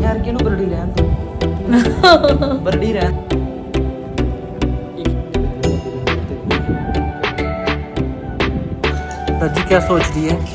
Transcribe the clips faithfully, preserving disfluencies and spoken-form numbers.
यार क्यों बरड़ी रहन दो बरड़ी रहन। रज्जू क्या सोच रही है?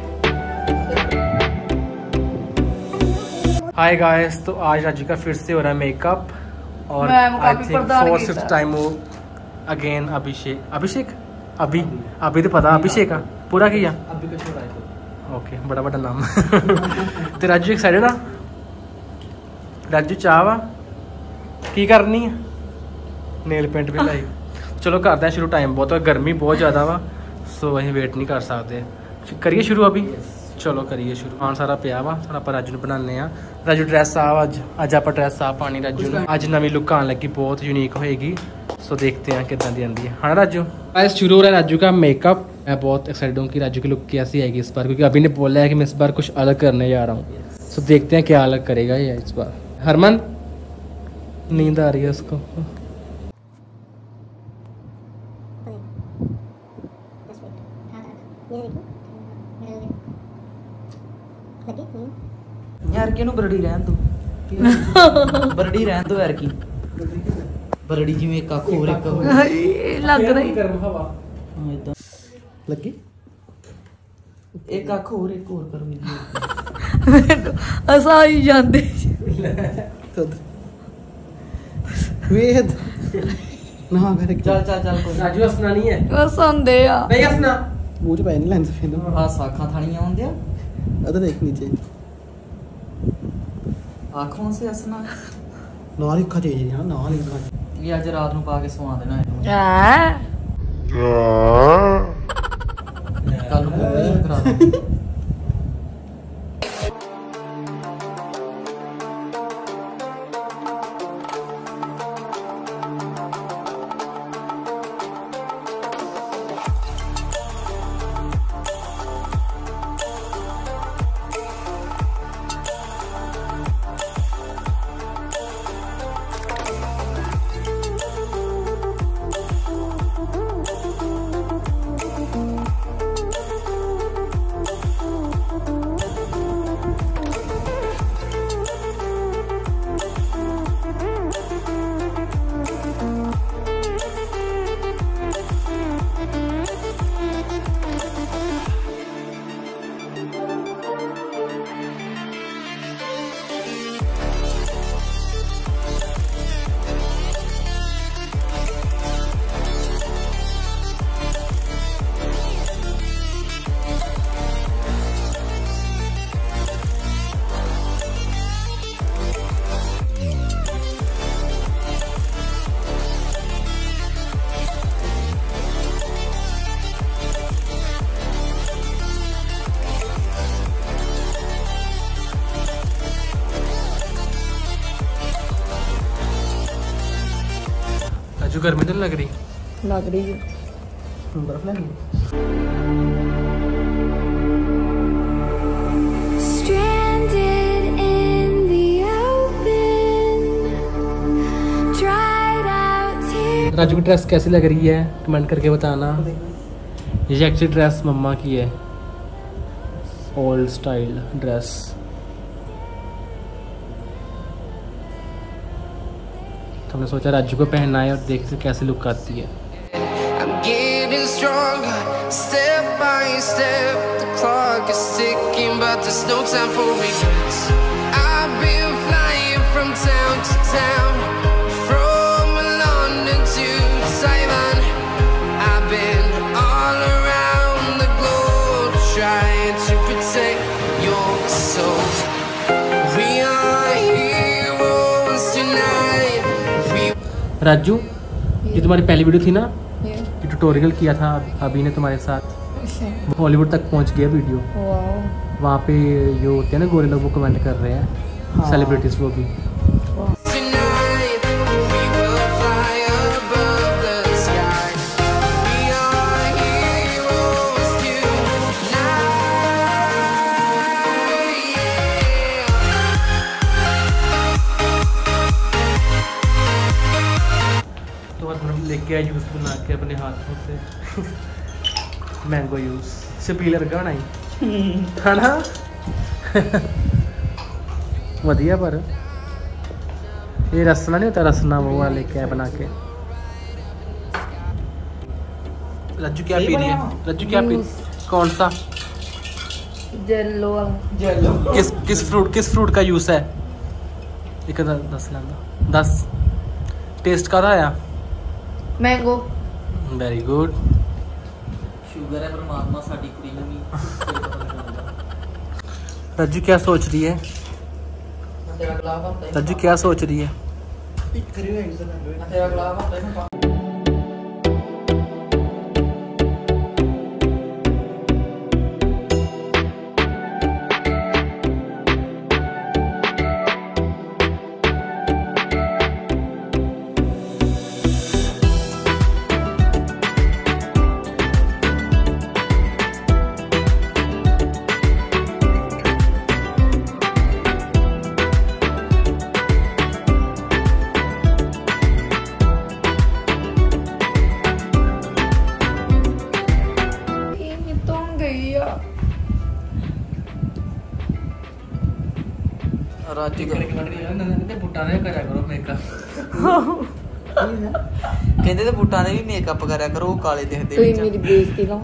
हाय गाइस, तो आज राजू का फिर से हो रहा है मेकअप और I think four fifth time वो अगेन अभिषेक अभिषेक अभी अभी तो पता अभिषेक का पूरा किया अभी का शो है। ओके, बड़ा बड़ा नाम तो राजू एक्साइटेड आ? राजू चाहवा की करनी है नेल पेंट भी लाई। चलो करते हैं शुरू, टाइम बहुत है, गर्मी बहुत ज़्यादा वा सो वहीं वेट नहीं कर सकते, करिए शुरू अभी। चलो करिए शुरू। हाँ सारा पिया वा सारा पर राजू ने बनाने आ। राजू ड्रेस साफ अज अज आप ड्रेस साफ पानी राजू ने अज नवी लुक आने लगी, बहुत यूनिक होएगी सो देखते हैं कितना दी आती है। हाँ राजू आज शुरू हो रहा है राजू का मेकअप। मैं बहुत एक्साइटेड हूँ कि राजू की लुक कैसी आएगी इस बार, क्योंकि अभी ने बोला है कि मैं इस बार कुछ अलग करने जा रहा हूँ सो देखते हैं क्या अलग करेगा ये इस बार। हरमन नींद आ रही है उसको। यार क्यों बरड़ी रहन दो बरड़ी रहन दो यार की बरड़ी जिवें एक अख होर एक लग रही लगी एक अख होर एक होर कर असा ही जांदे वेद ना कर चल चल चल कोई राजू हसना नहीं है बस आंदे आ नहीं हसना मुंह च पै नहीं लेंस फिर हां साखा थानियां होंदिया अदर देख नीचे आँखों से हंसना नाल ही खा चाहिए ना नाल ही खा ये आज रात ਨੂੰ ਪਾ ਕੇ ਸਵਾ ਦੇਣਾ ਹੈ ਕੱਲ ਨੂੰ ਕਰਾ ਦੋ। राजू गर्मी तो लग रही लग रही है बर्फ लगी। राजू की ड्रेस कैसी लग रही है कमेंट करके बताना। ये एक्चुअली ड्रेस मम्मा की है, ओल्ड स्टाइल ड्रेस। तो हमने सोचा राजू को पहनना है और देखते कैसे लुक आती है। राजू ये तुम्हारी पहली वीडियो थी ना, ये ट्यूटोरियल किया था अभी ने तुम्हारे साथ, हॉलीवुड तक पहुंच गया वीडियो। वहाँ पे जो होते हैं ना गोरे लोग वो कमेंट कर रहे हैं, सेलिब्रिटीज वो भी। लेके आया जूस बना के अपने हाथों से मैंगो जूस से पी लगा बनाई है ना। वधिया पर ये रसना नहीं होता, रसना वो वाले क्या बना के। रज्जू क्या पी रही है? रज्जू क्या पी? कौन सा? जेलो वाला। जेलो किस किस फ्रूट किस फ्रूट का यूज है? एक दस दस टेस्ट का आया? मैंगो। Very good. शुगर है परमात्मा साडी कुड़ी नूं भी। रज्जू क्या सोच रही है? रज्जू क्या सोच रही है? राजू बुट्टा ने करा करो मेकअप। कहते तो बुट्टा ने भी मेकअप करा करो, वो काले दिखते। तू मेरी बेइज्जती ना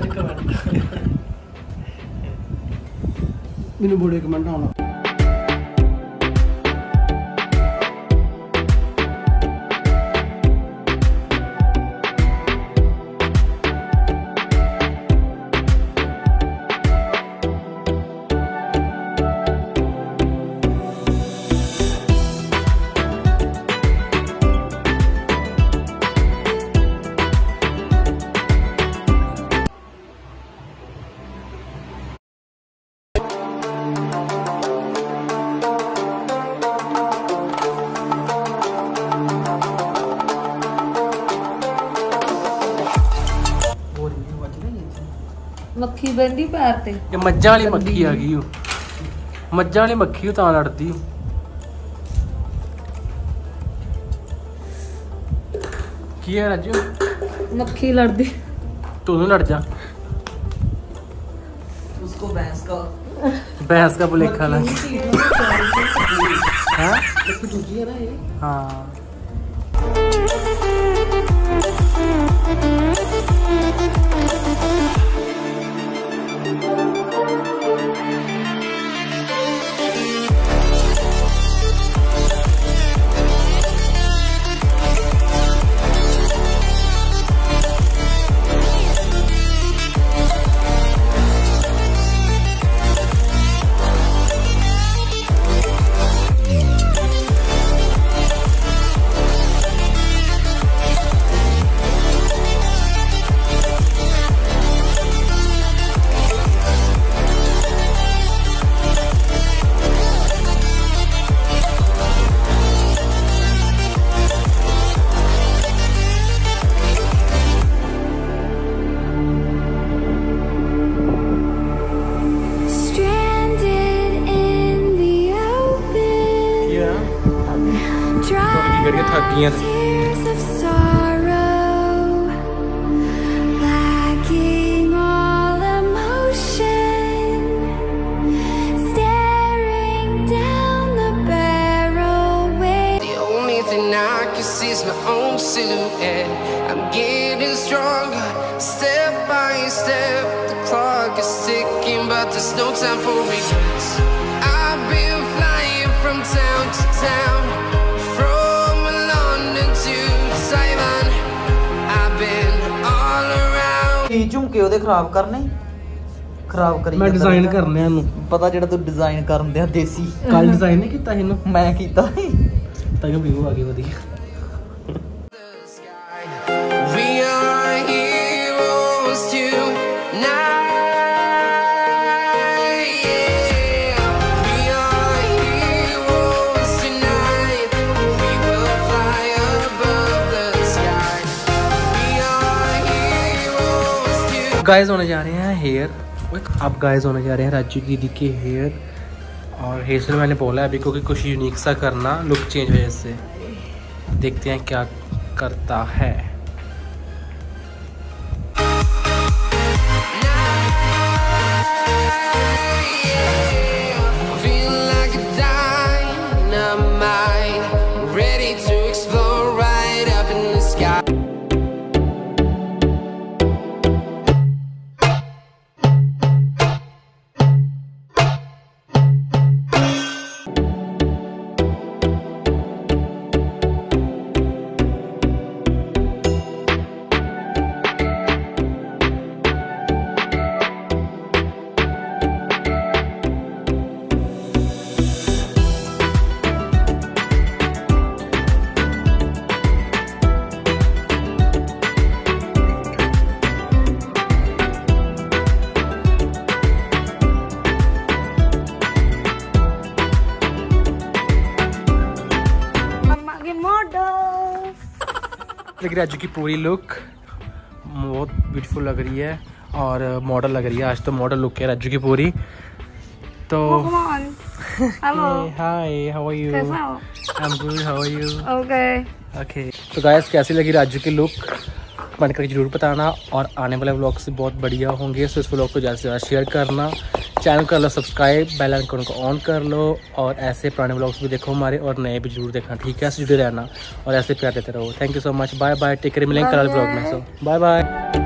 मैंने बड़े कमेंट आना। मक्खी बंदी पैर ते। ये मज्जा वाली मक्खी आ गई। मज्जा वाली मक्खी तां लड़दी। की है राजू? मक्खी लड़दी। तू नहीं लड़ जा। उसको भैंस का भैंस का बुलेखा लग। हाँ हाँ थकियां Sees my own silhouette. I'm getting stronger, step by step. The clock is ticking, but there's no time for regrets. I've been flying from town to town, from London to Taiwan. I've been all around. ਕੀ ਝੁਮਕੇ ਉਹਦੇ ਖਰਾਬ ਕਰਨੇ ਖਰਾਬ ਕਰੀ ਮੈਂ design ਕਰਨੇ ਆ ਨੂੰ ਪਤਾ ਜਿਹੜਾ ਤੂੰ ਡਿਜ਼ਾਈਨ ਕਰਨ ਦਿਆ ਦੇਸੀ ਕੱਲ ਡਿਜ਼ਾਈਨ ਨਹੀਂ ਕੀਤਾ ਇਹਨੂੰ ਮੈਂ ਕੀਤਾ ਸੀ ਤਾਂ ਕਿ ਵੀਊ ਆ ਗਈ ਵਧੀਆ We are heroes tonight. Yeah. We are heroes tonight. We will fly above the sky. We are heroes tonight. Guys होने जा रहे हैं हेयर अब गाइस होने जा रहे हैं राजू दीदी के हेयर और हेयर स्टाइल मैंने बोला है अभी क्योंकि कुछ यूनिक सा करना लुक चेंज हो जैसे देखते हैं क्या करता है Feel like a diamond. लेकिन राजू की पूरी लुक बहुत ब्यूटीफुल लग रही है और मॉडल लग रही है। आज तो मॉडल लुक है राजू की पूरी। तो hi, how are you? I am good, how are you? Okay okay. तो गाइस कैसी लगी राजू की लुक कमेंट करके जरूर बताना, और आने वाले व्लॉग से बहुत बढ़िया होंगे। तो इस व्लॉग को ज़्यादा से ज़्यादा शेयर करना, चैनल कर लो सब्सक्राइब, बेल आइकन को ऑन कर लो, और ऐसे पुराने व्लॉग्स भी देखो हमारे, और नए भी जरूर देखना, ठीक है? ऐसे जुड़े रहना और ऐसे प्यार देते रहो। Thank you so much, bye bye, take care, मिलेंगे कल व्लॉग में। So bye bye.